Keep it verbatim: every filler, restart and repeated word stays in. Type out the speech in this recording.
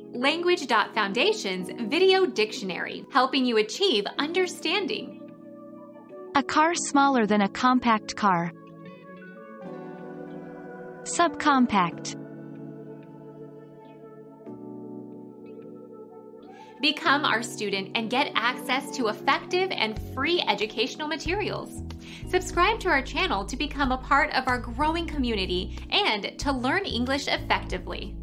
Language Foundation's Video Dictionary, helping you achieve understanding. A car smaller than a compact car. Subcompact. Become our student and get access to effective and free educational materials. Subscribe to our channel to become a part of our growing community and to learn English effectively.